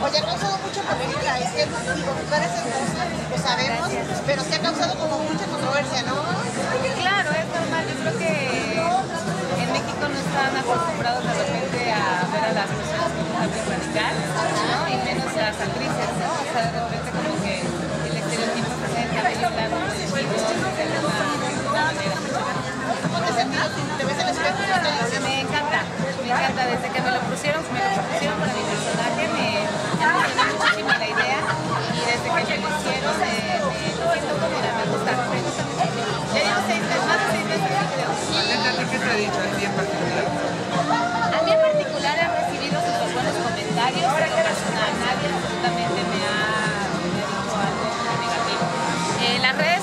Pues ya ha causado mucha polémica, es que digo, tú eres hermosa, lo sabemos, pero sí ha causado como mucha controversia, ¿no? Claro, es normal, yo creo que en México no están acostumbrados de repente a ver a las personas con un cambio radical, ¿no? Y menos las actrices, ¿no? O sea, de repente como que el estereotipo se siente americano, positivo, de alguna manera. ¿Cómo te sentís? ¿Te ves en el espejo? Me encanta, desde que me lo pusieron para mi personaje, me emocionó muchísimo la idea y desde que me lo hicieron me siento cómoda, me gusta mucho. Ya llevo más de 6 meses, creo. ¿Qué te ha dicho a ti en particular? A mí en particular he recibido súper buenos comentarios, en lo personal nadie absolutamente me ha dicho algo negativo. Las redes